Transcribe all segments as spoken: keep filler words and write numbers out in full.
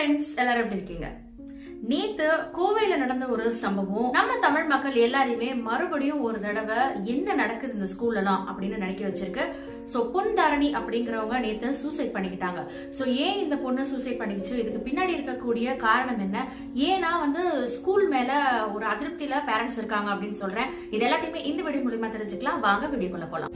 friends, எல்லாரும் எப்படி இருக்கீங்க? நேத்து கோவையில நடந்த ஒரு சம்பவம் நம்ம தமிழ் மக்கள் எல்லாரையுமே மறுபடியும் ஒரு தடவை என்ன நடக்குது இந்த ஸ்கூல்லலாம் அப்படின்னு நினைக்க வச்சிருக்கு. சோ பொன் தாரணி அப்படிங்கிறவங்க நேத்து சூசைட் பண்ணிக்கிட்டாங்க. சோ ஏன் இந்த பொண்ணு சூசைட் பண்ணிக்கிச்சு, இதுக்கு பின்னாடி இருக்கக்கூடிய காரணம் என்ன, ஏன்னா வந்து ஸ்கூல் மேல ஒரு அதிருப்தியில பேரண்ட்ஸ் இருக்காங்க அப்படின்னு சொல்றேன். இது எல்லாத்தையுமே இந்த வீடியோ மூலமா தெரிஞ்சுக்கலாம். வாங்க வீடியோக்குள்ள போலாம்.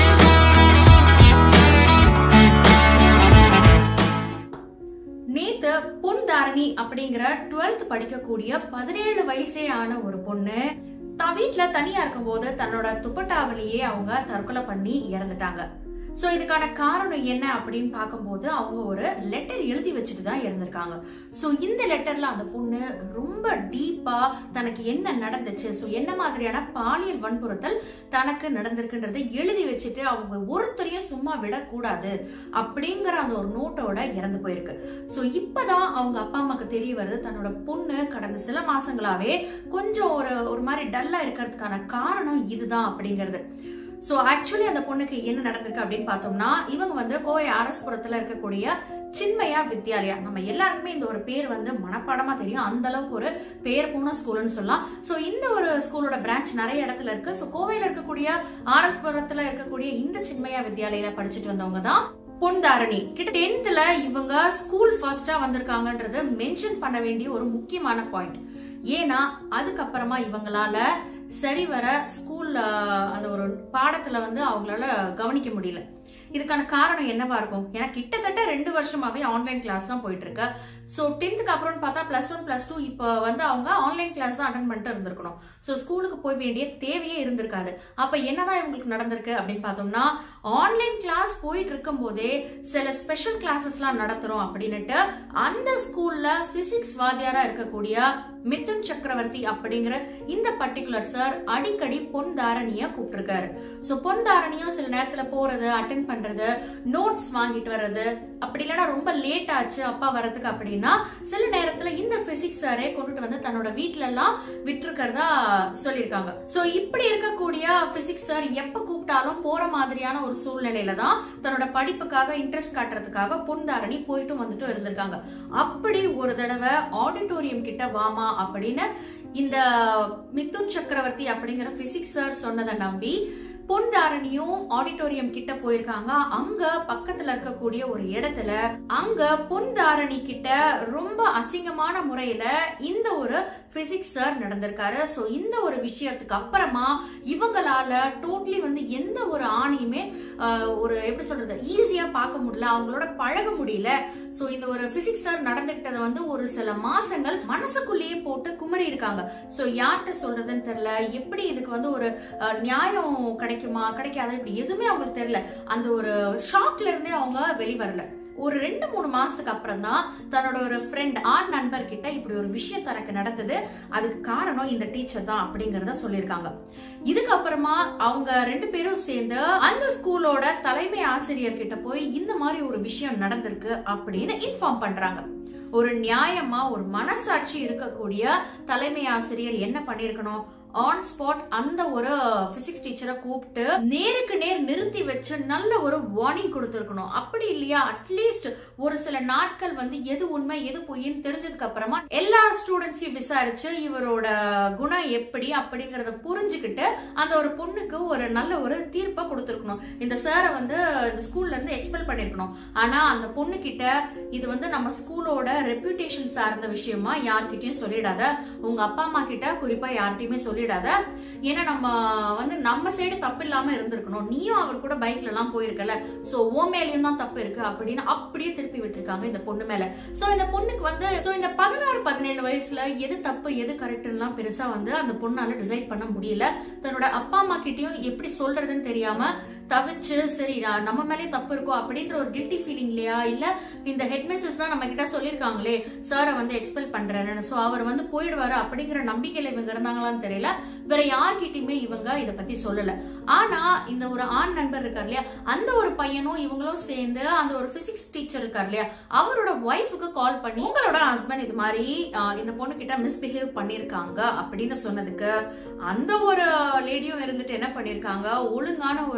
நேத்து பொன் தாரணி அப்படிங்கிற டுவெல்த் படிக்கக்கூடிய பதினேழு வயசே ஆன ஒரு பொண்ணு தான் வீட்டுல தனியா இருக்கும் போது தன்னோட துப்பட்டாவிலேயே அவங்க தற்கொலை பண்ணி இறந்துட்டாங்க. சோ இதுக்கான காரணம் என்ன அப்படின்னு பார்க்கும்போது அவங்க ஒரு லெட்டர் எழுதி வச்சுட்டு தான் இறந்திருக்காங்க. சோ இந்த லெட்டர்ல அந்த பொண்ணு ரொம்ப டீப்பா தனக்கு என்ன நடந்துச்சு, சோ என்ன மாதிரியான பாலியல் வன்புறுத்தல் தனக்கு நடந்திருக்குன்றதை எழுதி வச்சுட்டு அவங்க ஒருத்தரையும் சும்மா விடக்கூடாது அப்படிங்கிற அந்த ஒரு நோட்டோட இறந்து போயிருக்கு. சோ இப்பதான் அவங்க அப்பா அம்மாக்கு தெரிய வருது தன்னோட பொண்ணு கடந்த சில மாசங்களாவே கொஞ்சம் ஒரு ஒரு மாதிரி டல்லா இருக்கிறதுக்கான காரணம் இதுதான் அப்படிங்கிறது. சோ ஆக்சுவலி அந்த பொண்ணுக்கு என்ன நடந்திருக்கு அப்படின்னு பார்த்தோம்னா, இவங்க வந்து கோவை ஆர்எஸ்புரத்துல இருக்கக்கூடிய சின்மயா வித்யாலயா, நம்ம எல்லாருக்குமே இந்த ஒரு பேர் வந்து மனப்பாடமா தெரியும், அந்த அளவுக்கு ஒரு பேர் போன ஸ்கூல்னு சொல்லலாம். சோ இந்த ஒரு ஸ்கூலோட பிரான்ச் நிறைய இடத்துல இருக்கு. சோ கோவையில இருக்கக்கூடிய ஆர்எஸ்புரத்துல இருக்கக்கூடிய இந்த சின்மயா வித்யாலயில படிச்சுட்டு வந்தவங்க தான் பொன் தாரணி. கிட்ட டென்த்ல இவங்க ஸ்கூல் ஃபர்ஸ்டா வந்திருக்காங்கன்றது மென்ஷன் பண்ண வேண்டிய ஒரு முக்கியமான பாயிண்ட். ஏன்னா அதுக்கப்புறமா இவங்களால சரிவர ஸ்கூல்ல அந்த ஒரு பாடத்துல வந்து அவங்களால கவனிக்க முடியல. இதுக்கான காரணம் என்னவா இருக்கும்? ஏன்னா கிட்டத்தட்ட ரெண்டு வருஷமாவே ஆன்லைன் கிளாஸ் தான் போயிட்டு இருக்கு. சோ டென்த்துக்கு அப்புறம் பார்த்தா பிளஸ் ஒன் பிளஸ் டூ இப்ப வந்து அவங்க ஆன்லைன் கிளாஸ் தான் அட்டன் பண்ணிட்டு இருந்திருக்கணும். சோ ஸ்கூலுக்கு போய் வேண்டிய தேவையே இருந்திருக்காது. அப்ப என்னதான் இவங்களுக்கு நடந்திருக்கு அப்படின்னு பார்த்தோம்னா, ஆன்லைன் கிளாஸ் போயிட்டு இருக்கும் போதே சில ஸ்பெஷல் கிளாஸஸ் எல்லாம் நடத்துறோம் அப்படின்னுட்டு அந்த ஸ்கூல்ல பிசிக்ஸ் வாத்தியாரா இருக்கக்கூடிய மிதுன் சக்கரவர்த்தி அப்படிங்கிற இந்த பர்டிகுலர் சார் அடிக்கடி பொன் தாரணிய கூப்பிட்டுருக்காரு. சோ பொன் தாரணியும் சில நேரத்துல போறது, அட்டென்ட் பண்றது, நோட்ஸ் வாங்கிட்டு வர்றது, அப்படி இல்லைன்னா ரொம்ப லேட் ஆச்சு அப்பா வரதுக்கு அப்படின்னா சில நேரத்துல இந்த பிசிக்ஸ் சாரே கொண்டுட்டு வந்து தன்னோட வீட்டுல எல்லாம் விட்டுருக்கிறதா சொல்லியிருக்காங்க. சோ இப்படி இருக்கக்கூடிய பிசிக்ஸ் சார் எப்ப கூப்பிட்டாலும் போற மாதிரியான ஒரு சூழ்நிலையில தான் தன்னோட படிப்புக்காக இன்ட்ரெஸ்ட் காட்டுறதுக்காக பொன் தாரணி போயிட்டும் வந்துட்டும் இருந்திருக்காங்க. அப்படி ஒரு தடவை ஆடிட்டோரியம் கிட்ட வாமா அப்படின்னு இந்த மிதுன் சக்கரவர்த்தி அப்படிங்கிற பிசிக்ஸ் சார் சொன்னதை நம்பி பொன் தாரணியும் ஆடிட்டோரியம் கிட்ட போயிருக்காங்க. அங்க பக்கத்துல இருக்கக்கூடிய ஒரு இடத்துல அங்க பொன் தாரணி கிட்ட ரொம்ப அசிங்கமான முறையில இந்த ஒரு பிசிக்ஸ் சார் நடந்திருக்காரு. சோ இந்த ஒரு விஷயத்துக்கு அப்புறமா இவங்களால டோட்டலி வந்து எந்த ஒரு ஆணையுமே ஒரு எப்படி சொல்றது ஈஸியா பார்க்க முடியல, அவங்களோட பழக முடியல. சோ இந்த ஒரு பிசிக்ஸ் சார் நடந்துகிட்டதை வந்து ஒரு சில மாசங்கள் மனசுக்குள்ளேயே போட்டு குமரி இருக்காங்க. சோ யார்கிட்ட சொல்றதுன்னு தெரியல, எப்படி இதுக்கு வந்து ஒரு நியாயம் கிடைக்குமா கிடைக்காத இப்படி எதுவுமே அவங்களுக்கு தெரியல. அந்த ஒரு ஷாக்ல இருந்தே அவங்க வெளிவரல. ஒரு ரெண்டு மூணு மாசத்துக்கு அப்புறம் தான் தன்னோட ஒரு ஃப்ரெண்ட் ஆண் நண்பர் கிட்ட இப்படி ஒரு விஷயம் தனக்கு நடந்தது, அதுக்கு காரணம் இந்த டீச்சர் தான் அப்படிங்கறத சொல்லியிருக்காங்க. இதுக்கப்புறமா அவங்க ரெண்டு பேரும் சேர்ந்து அந்த ஸ்கூலோட தலைமை ஆசிரியர் கிட்ட போய் இந்த மாதிரி ஒரு விஷயம் நடந்திருக்கு அப்படின்னு இன்ஃபார்ம் பண்றாங்க. ஒரு நியாயமா ஒரு மனசாட்சி இருக்கக்கூடிய தலைமை ஆசிரியர் என்ன பண்ணிருக்கணும், ஆன் ஸ்பாட் அந்த ஒரு பிசிக்ஸ் டீச்சரை கூப்பிட்டு நேருக்கு நேர் நிறுத்தி வச்சு நல்ல ஒரு வார்னிங் கொடுத்திருக்கணும். அப்படி இல்லையா அட்லீஸ்ட் ஒரு சில நாட்கள் வந்து எது உண்மை எது பொய்ன்னு தெரிஞ்சதுக்கு அப்புறமா எல்லா ஸ்டூடெண்ட்ஸையும் விசாரிச்சு இவரோட குணம் எப்படி அப்படிங்கறத புரிஞ்சுக்கிட்டு அந்த ஒரு பொண்ணுக்கு ஒரு நல்ல ஒரு தீர்ப்பை கொடுத்திருக்கணும். இந்த சாரை வந்து இந்த ஸ்கூல்ல இருந்து எக்ஸ்பெல் பண்ணிருக்கணும். ஆனா அந்த பொண்ணு கிட்ட இது வந்து நம்ம ஸ்கூலோட ரெப்யூட்டேஷன் சார்ந்த விஷயமா யார்கிட்டயும் சொல்லிடாத, உங்க அப்பா அம்மா கிட்ட குறிப்பா யார்கிட்டயுமே சொல்லி ஏன்னா நம்ம வந்து நம்ம சைடு தப்பு இல்லாம இருந்திருக்கணும், நீயும் அவர் கூட பைக்ல எல்லாம் போயிருக்கல, சோ ஓ மேலயும் தான் தப்பு இருக்கு அப்படின்னு அப்படியே திருப்பி விட்டுருக்காங்க இந்த பொண்ணு மேல. சோ இந்த பொண்ணுக்கு வந்து சோ இந்த பதினாறு பதினேழு வயசுல எது தப்பு எது கரெக்ட்லாம் பெருசா வந்து அந்த பொண்ணால டிசைட் பண்ண முடியல. தன்னோட அப்பா அம்மா கிட்டயும் எப்படி சொல்றதுன்னு தெரியாம தவிச்சு சரி நம்ம மேலே தப்பு இருக்கும் அப்படின்ற ஒரு கில்ட்டி ஃபீலிங் இல்லையா, இல்ல இந்த ஹெட் மிஸ்ஸஸ் தான் நம்ம கிட்ட சொல்லிருக்காங்களே சாரை வந்து எக்ஸ்பெல் பண்றேன்னு, சோ அவர் வந்து போயிடுவாரு அப்படிங்கிற நம்பிக்கையில இவங்க இருந்தாங்களான்னு தெரியல. வேற யார்கிட்டயுமே இவங்க இத பத்தி சொல்லல. ஆனா இந்த ஒரு ஆண் நண்பர் இருக்கார் இல்லையா, அந்த ஒரு பையனும் இவங்களும் சேர்ந்து அந்த ஒரு பிசிக்ஸ் டீச்சர் இருக்கார் இல்லையா, அவரோட ஒய்ஃபுக்கு கால் பண்ணி உங்களோட ஹஸ்பண்ட் இது மாதிரி இந்த பொண்ணு கிட்ட மிஸ்பிஹேவ் பண்ணிருக்காங்க அப்படின்னு சொன்னதுக்கு அந்த ஒரு லேடியும் இருந்துட்டு என்ன பண்ணிருக்காங்க, ஒழுங்கான ஒரு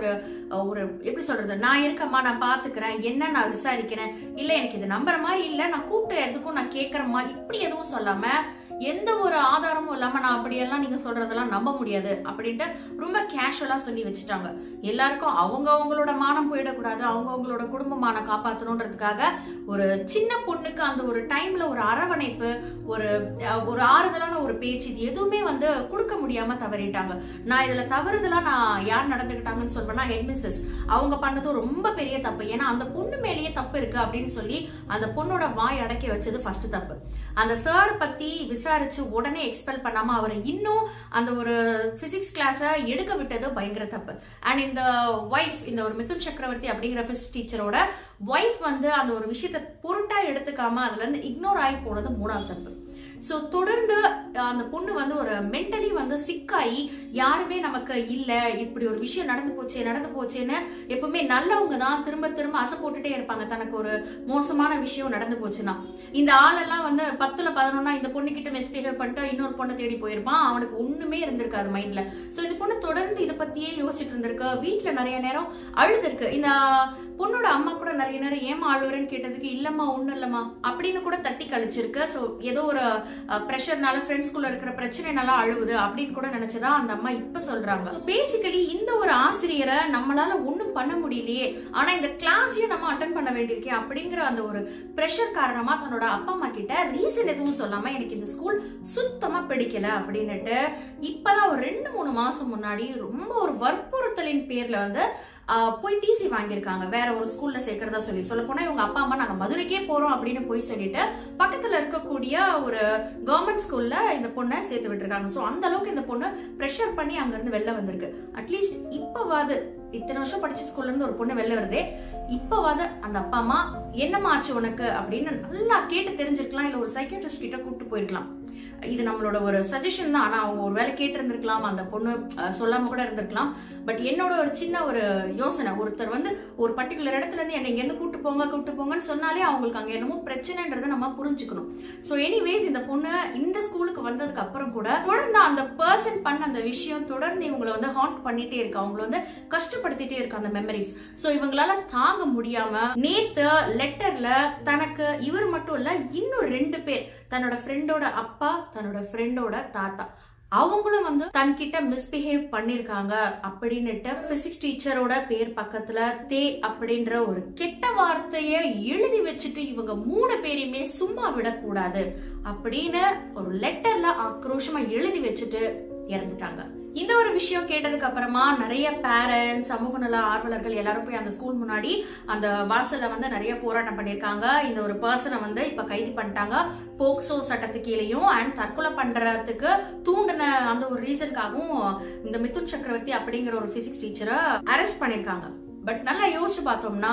ஒரு எப்படி சொல்றது, நான் இருக்கம்மா, நான் பாத்துக்கிறேன், என்ன நான் விசாரிக்கிறேன், இல்ல எனக்கு இது நம்புற மாதிரி இல்ல, நான் கூப்பிட்டு எதுக்கும் நான் கேட்கறேம்மா, இப்படி எதுவும் சொல்லாம எந்த ஒரு ஆதாரமும் இல்லாம நான் அப்படியெல்லாம் நீங்க சொல்றதெல்லாம் நம்ப முடியாது அப்படின்ட்டு ரொம்ப கேஷுவலா சொல்லி வச்சுட்டாங்க. எல்லாருக்கும் அவங்க அவங்களோட மானம் போயிடக்கூடாது, அவங்க அவங்களோட குடும்பமான காப்பாற்றணுன்றதுக்காக ஒரு சின்ன பொண்ணுக்கு அந்த ஒரு டைம்ல ஒரு அரவணைப்பு, ஒரு ஒரு ஆறுதலான ஒரு பேச்சு, இது எதுவுமே வந்து கொடுக்க முடியாம தவறிட்டாங்க. நான் இதுல தவறுதலா நான் யார் நடந்துகிட்டாங்கன்னு சொல்வேன்னா ஹெட் மிஸ்ஸஸ். அவங்க பண்ணதும் ரொம்ப பெரிய தப்பு. ஏன்னா அந்த பொண்ணு மேலேயே தப்பு இருக்கு அப்படின்னு சொல்லி அந்த பொண்ணோட வாய் அடக்கி வச்சது ஃபர்ஸ்ட் தப்பு. அந்த சார் பத்தி விசாரிச்சு உடனே எக்ஸ்பெல் பண்ணாம அவரை இன்னும் அந்த ஒரு பிசிக்ஸ் கிளாஸ எடுக்க விட்டது பயங்கர தப்பு. அண்ட் இந்த வைஃப், இந்த ஒரு மிதுன் சக்கரவர்த்தி அப்படிங்கிற பிசிக்ஸ் டீச்சரோட வைஃப் வந்து அந்த ஒரு விஷயத்தை பொருட்டா எடுத்துக்காம அதுல இருந்து இக்னோர் ஆகி போனது மூணாவது தப்பு. சோ தொடர்ந்து அந்த பொண்ணு வந்து ஒரு மென்டலி வந்து சிக்காயி, யாருமே நமக்கு இல்ல, இப்படி ஒரு விஷயம் நடந்து போச்சு நடந்து போச்சுன்னு எப்பவுமே நல்லவங்க தான் திரும்ப திரும்ப அசை போட்டுட்டே இருப்பாங்க தனக்கு ஒரு மோசமான விஷயம் நடந்து போச்சுன்னா. இந்த ஆளெல்லாம் வந்து பத்துல பதினொன்னா இந்த பொண்ணு கிட்ட மிஸ்பிஹேவ் பண்ணிட்டு இன்னொரு பொண்ணு தேடி போயிருப்பான், அவனுக்கு ஒண்ணுமே இருந்திருக்காது மைண்ட்ல. சோ இந்த பொண்ணு தொடர்ந்து இதை பத்தியே யோசிச்சுட்டு இருந்திருக்கு, வீட்டுல நிறைய நேரம் அழுதுருக்கு. இந்த பொண்ணோட அம்மா கூட நிறைய நேரம் ஏமா அழுவுறேன்னு கேட்டதுக்கு இல்லம்மா ஒண்ணு இல்லம்மா அப்படின்னு கூட தட்டி கழிச்சிருக்கு. சோ ஏதோ ஒரு பிரஷர்னால, ஃப்ரெண்ட்ஸ்குள்ள இருக்கிற பிரச்சனைனால அழுவுது அப்படின்னு கூட நினைச்சதா அந்த அம்மா இப்ப சொல்றாங்க. பேசிக்கலி இந்த ஒரு ஆசிரியரை நம்மளால ஒண்ணும் பண்ண முடியலையே, ஆனா இந்த கிளாஸையும் நம்ம அட்டன் பண்ண வேண்டியிருக்கே அப்படிங்கிற அந்த ஒரு பிரஷர் காரணமா தன்னோட அப்பா அம்மா கிட்ட ரீசன் எதுவும் சொல்லாம எனக்கு இந்த ஸ்கூல் சுத்தமா பிடிக்கல அப்படின்னுட்டு இப்பதான் ஒரு ரெண்டு மூணு மாசம் முன்னாடி ரொம்ப ஒரு வற்புறுத்தலின் பேர்ல வந்து போய் டிசி வாங்கியிருக்காங்க, வேற ஒரு ஸ்கூல்ல சேர்க்கறதா சொல்லி. சொல்ல போனா இவங்க அப்பா அம்மா நாங்க மதுரைக்கே போறோம் அப்படின்னு போய் சொல்லிட்டு பக்கத்துல இருக்கக்கூடிய ஒரு கவர்மெண்ட் ஸ்கூல்ல இந்த பொண்ணை சேர்த்து விட்டுருக்காங்க. சோ அந்த அளவுக்கு இந்த பொண்ணு பிரஷர் பண்ணி அங்க இருந்து வெளில வந்திருக்கு. அட்லீஸ்ட் இப்பவாது, இத்தனை வருஷம் படிச்ச ஸ்கூல்ல இருந்து ஒரு பொண்ணு வெளில வருதே, இப்பவாது அந்த அப்பா அம்மா என்னமா ஆச்சு உனக்கு அப்படின்னு நல்லா கேட்டு தெரிஞ்சிருக்கலாம், இல்ல ஒரு சைக்கியாட்ரிஸ்ட் கிட்ட கூப்பிட்டு போயிருக்கலாம். இது நம்மளோட ஒரு சஜஷன் தான். ஆனா அவங்க ஒரு வேலை கேட்டு இருந்திருக்கலாம், அந்த பொண்ணு சொல்லாம கூட இருந்திருக்கலாம். பட் என்னோட ஒரு சின்ன ஒரு யோசனை, ஒருத்தர் வந்து ஒரு பர்டிகுலர் இடத்துல இருந்து என்ன இங்க இருந்து கூட்டு போங்க கூட்டு போங்கன்னு சொன்னாலே அவங்களுக்கு அங்க என்னமோ பிரச்சனைன்றதை நம்ம புரிஞ்சுக்கணும். சோ எனிவேஸ் இந்த பொண்ணு இந்த ஸ்கூலுக்கு வந்ததுக்கு அப்புறம் கூட தொடர்ந்து அந்த பர்சன் பண்ண அந்த விஷயம் தொடர்ந்து இவங்களை வந்து ஹாண்ட் பண்ணிட்டே இருக்கு, அவங்களை வந்து கஷ்டப்படுத்திட்டே இருக்கு அந்த மெமரிஸ். சோ இவங்களால தாங்க முடியாம நேத்து லெட்டர்ல தனக்கு இவர் மட்டும் இல்ல இன்னும் ரெண்டு பேர், தன்னோட ஃப்ரெண்டோட அப்பா, தன்னோட ஃப்ரெண்டோட தாத்தா, அவங்களும் வந்து தன்கிட்ட மிஸ்பிஹேவ் பண்ணிருக்காங்க அப்படின்னுட்டு பிசிக்ஸ் டீச்சரோட பேர் பக்கத்துல தே அப்படின்ற ஒரு கெட்ட வார்த்தைய எழுதி வச்சுட்டு இவங்க மூணு பேரையுமே சும்மா விடக்கூடாது அப்படின்னு ஒரு லெட்டர்ல ஆக்ரோஷமா எழுதி வச்சுட்டு இறந்துட்டாங்க. இந்த ஒரு விஷயம் கேட்டதுக்கு அப்புறமா நிறைய பேரண்ட்ஸ், சமூக நல ஆர்வலர்கள் எல்லாரும் போய் அந்த ஸ்கூல் முன்னாடி அந்த வாசல்ல வந்து நிறைய போராட்டம் பண்ணிருக்காங்க. இந்த ஒரு பர்சனை வந்து இப்ப கைது பண்ணிட்டாங்க போக்சோ சட்டத்துக்கு கீழேயும். அண்ட் தற்கொலை பண்றதுக்கு தூண்டின அந்த ஒரு ரீசனுக்காகவும் இந்த மிதுன் சக்கரவர்த்தி அப்படிங்கிற ஒரு பிசிக்ஸ் டீச்சரை அரெஸ்ட் பண்ணிருக்காங்க. பட் நல்லா யோசிச்சு பார்த்தோம்னா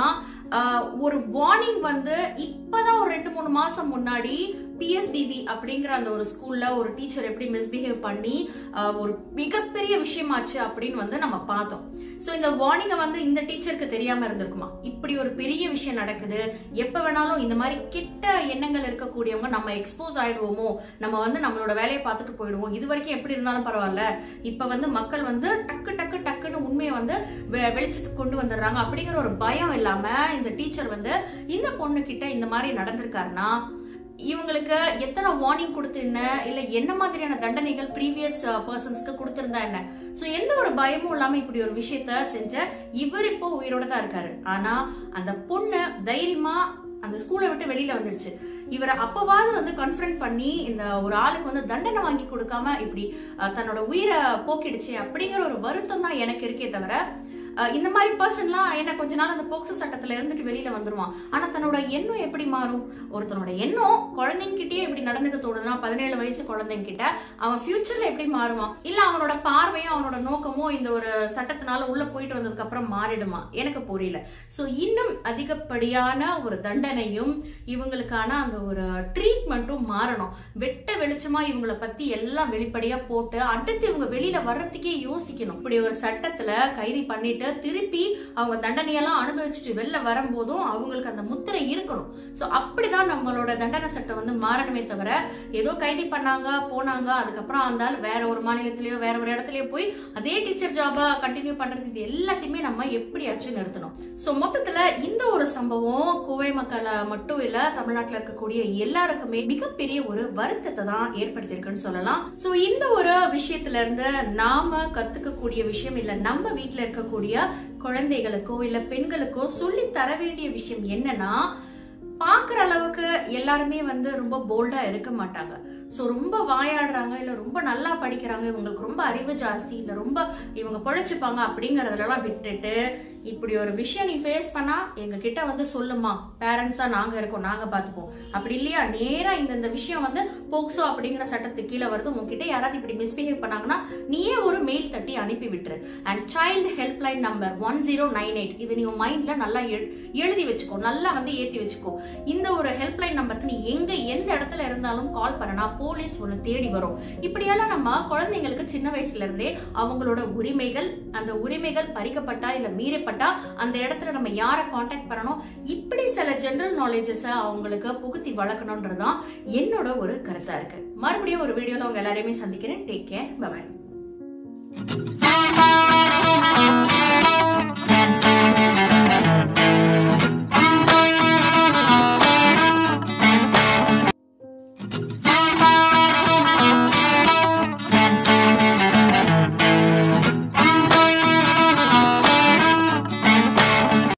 ஒரு வார்னிங் வந்து இப்பதான் ஒரு ரெண்டு மூணு மாசம் முன்னாடி பிஎஸ்பிபி அப்படிங்கிற அந்த ஒரு ஸ்கூல்ல ஒரு டீச்சர் எப்படி மிஸ்பிஹேவ் பண்ணி ஒரு மிகப்பெரிய விஷயமாச்சு அப்படின்னு வந்து நம்ம பார்த்தோம். சோ இந்த வார்னிங்கை வந்து இந்த டீச்சருக்கு தெரியாம இருந்திருக்குமா, இப்படி ஒரு பெரிய விஷயம் நடக்குது, எப்ப வேணாலும் இந்த மாதிரி கெட்ட எண்ணங்கள் இருக்கக்கூடியவங்க நம்ம எக்ஸ்போஸ் ஆயிடுவோமோ, நம்ம வந்து நம்மளோட வேலையை பார்த்துட்டு போயிடுவோம், இது வரைக்கும் எப்படி இருந்தாலும் பரவாயில்ல, இப்ப வந்து மக்கள் வந்து டக்கு டக்கு டக்குன்னு உண்மையை வந்து வெளிச்சத்துக்கு கொண்டு வந்துடுறாங்க அப்படிங்கிற ஒரு பயம் இல்லாம இந்த டீச்சர் வந்து இந்த பொண்ணு கிட்ட இந்த மாதிரி நடந்திருக்காருன்னா இவங்களுக்கு எத்தனை வார்னிங் கொடுத்திருந்த, இல்ல என்ன மாதிரியான தண்டனைகள் ப்ரீவியஸ் பர்சன்ஸ்க்கு கொடுத்திருந்தா என்ன. சோ எந்த ஒரு பயமும் இல்லாம இப்படி ஒரு விஷயத்த செஞ்ச இவர் இப்போ உயிரோட தான் இருக்காரு. ஆனா அந்த பொண்ணு தைரியமா அந்த ஸ்கூலை விட்டு வெளியில வந்துருச்சு. இவரை அப்பவாது வந்து கன்ஃபரண்ட் பண்ணி இந்த ஒரு ஆளுக்கு வந்து தண்டனை வாங்கி கொடுக்காம இப்படி தன்னோட உயிரை போக்கிடுச்சு அப்படிங்கிற ஒரு வருத்தம் தான் எனக்கு இருக்கே தவிர, இந்த மாதிரி பர்சன்லாம் என்ன கொஞ்ச நாள் அந்த போக்சோ சட்டத்துல இருந்துட்டு வெளியில வந்துருவான். ஆனா தன்னோட எண்ணம் எப்படி மாறும்? ஒருத்தனோட எண்ணம் குழந்தைங்க கிட்டே எப்படி நடந்துக்க தோணுதுன்னா பதினேழு வயசு குழந்தைங்க கிட்ட அவன் ஃபியூச்சர்ல எப்படி மாறுவான்? இல்ல அவனோட பார்வையும் அவனோட நோக்கமும் இந்த ஒரு சட்டத்தினால உள்ள போயிட்டு வந்ததுக்கு அப்புறம் மாறிடுமா? எனக்கு புரியல. சோ இன்னும் அதிகப்படியான ஒரு தண்டனையும் இவங்களுக்கான அந்த ஒரு ட்ரீட்மெண்ட்டும் மாறணும். வெட்ட வெளிச்சமா இவங்களை பத்தி எல்லாம் வெளிப்படையா போட்டு அடுத்து இவங்க வெளியில வர்றதுக்கே யோசிக்கணும். இப்படி ஒரு சட்டத்துல கைது பண்ணிட்டு பண்ணிட்டு திருப்பி அவங்க தண்டனையெல்லாம் அனுபவிச்சுட்டு வெளில வரும்போதும் அவங்களுக்கு அந்த முத்திரை இருக்கணும். சோ அப்படிதான் நம்மளோட தண்டனை சட்டம் வந்து மாறணுமே தவிர ஏதோ கைது பண்ணாங்க போனாங்க அதுக்கப்புறம் அந்த வேற ஒரு மாநிலத்திலயோ வேற ஒரு இடத்துலயோ போய் அதே டீச்சர் ஜாபா கண்டினியூ பண்றது இது எல்லாத்தையுமே நம்ம எப்படியாச்சும் நிறுத்தணும். சோ மொத்தத்துல இந்த ஒரு சம்பவம் கோவை மக்களை மட்டும் இல்ல தமிழ்நாட்டுல இருக்கக்கூடிய எல்லாருக்குமே மிகப்பெரிய ஒரு வருத்தத்தை தான் ஏற்படுத்தியிருக்குன்னு சொல்லலாம். சோ இந்த ஒரு விஷயத்துல இருந்து நாம கத்துக்கக்கூடிய விஷயம் இல்ல நம்ம வீட்டுல இருக்கக்கூடிய குழந்தைகளுக்கோ இல்ல பெண்களுக்கோ சொல்லி தர வேண்டிய விஷயம் என்னன்னா, பாக்குற அளவுக்கு எல்லாருமே வந்து ரொம்ப போல்டா இருக்க மாட்டாங்க. சோ ரொம்ப வாயாடுறாங்க இல்ல ரொம்ப நல்லா படிக்கிறாங்க, இவங்களுக்கு ரொம்ப அறிவு ஜாஸ்தி இல்ல ரொம்ப இவங்க பொழைச்சுப்பாங்க அப்படிங்கறதெல்லாம் விட்டுட்டு இப்படி ஒரு விஷயம் நீ ஃபேஸ் பண்ணா எங்க கிட்ட வந்து சொல்லுமா, பேரண்ட்ஸா நாங்க இருக்கோம், நாங்க பாத்துப்போம். அப்படி இல்லையா நேரா இந்த இந்த விஷயம் வந்து போக்சோ அப்படிங்கிற சட்டத்துக்கு கீழே வருது, உங்ககிட்ட யாராவது இப்படி மிஸ்பிஹேவ் பண்ணாங்கன்னா நீயே ஒரு மெயில் தட்டி அனுப்பி விட்டுரு. And child helpline number one zero nine eight இது நீ மைண்ட்ல நல்லா எழுதி வச்சுக்கோ, நல்லா வந்து ஏத்தி வச்சுக்கோ. இந்த ஒரு ஹெல்ப்லைன் நம்பருக்கு நீ எங்க எந்த இடத்துல இருந்தாலும் கால் பண்ணனா போலீஸ் ஒன்னு தேடி வரும். இப்படியெல்லாம் நம்ம குழந்தைங்களுக்கு சின்ன வயசுல இருந்தே அவங்களோட உரிமைகள், அந்த உரிமைகள் பறிக்கப்பட்டா இல்ல மீறப்பட்ட அந்த இடத்துல நம்ம யாரை காண்டாக்ட் பண்ணணும், இப்படி சில ஜெனரல் நாலேஜஸ் அவங்களுக்கு புகுத்தி வளர்க்கணும்ன்றதுதான் என்னோட ஒரு கருத்தா இருக்கு. மறுபடியும் ஒரு வீடியோல உங்க எல்லாரையுமே சந்திக்கிறேன். Take care, bye by.